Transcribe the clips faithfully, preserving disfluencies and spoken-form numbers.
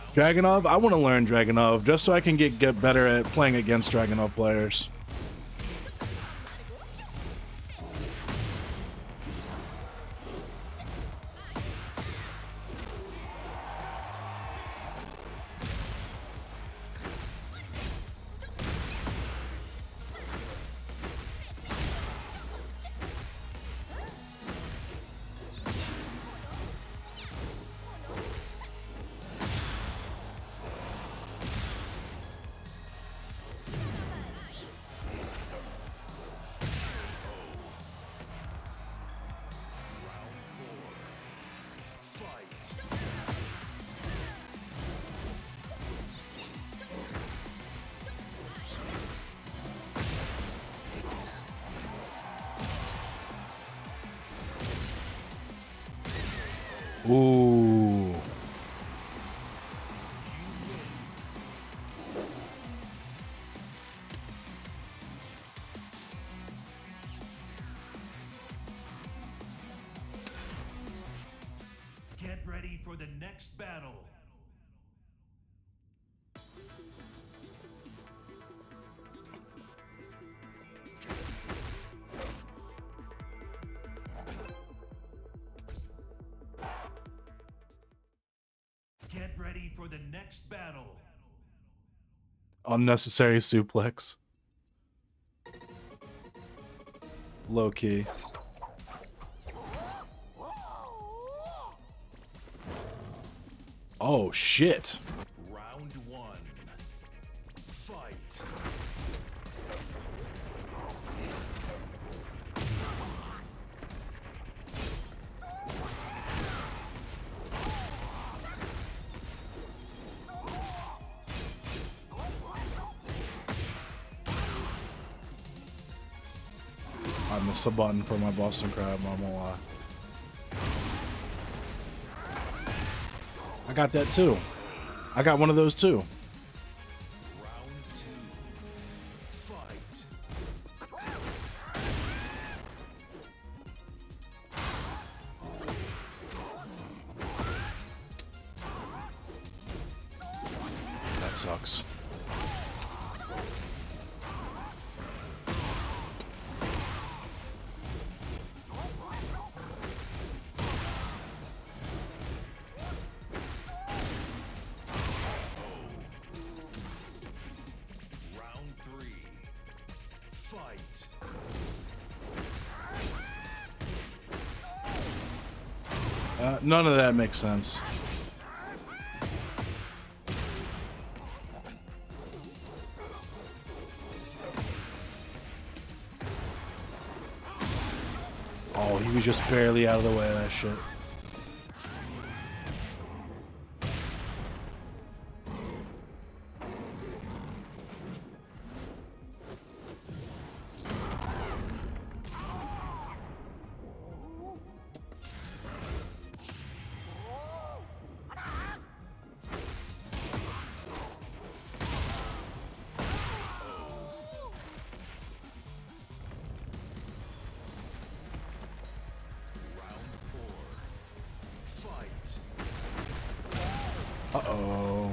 Dragunov? I want to learn Dragunov just so I can get, get better at playing against Dragunov players. Ooh. Get ready for the next battle. Get ready for the next battle. Unnecessary suplex. Low key. Oh shit. Round one. Fight. I missed a button for my Boston Crab, I'm gonna lie. I got that too. I got one of those too. Round two. Fight. That sucks. Round three. Fight. Uh, none of that makes sense. Oh, he was just barely out of the way of that shit. Round four. Fight. Uh-oh.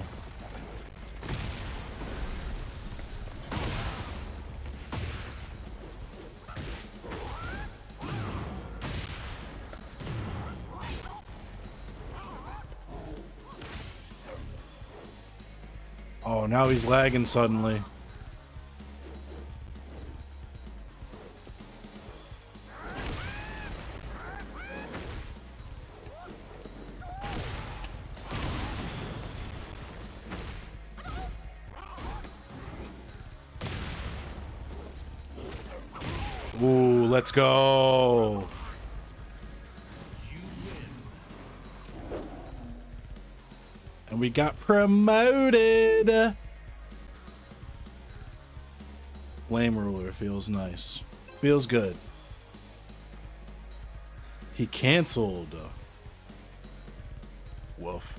Oh, now he's lagging suddenly. Ooh, let's go. You win. And we got promoted. Flame Ruler feels nice. Feels good. He canceled. Woof.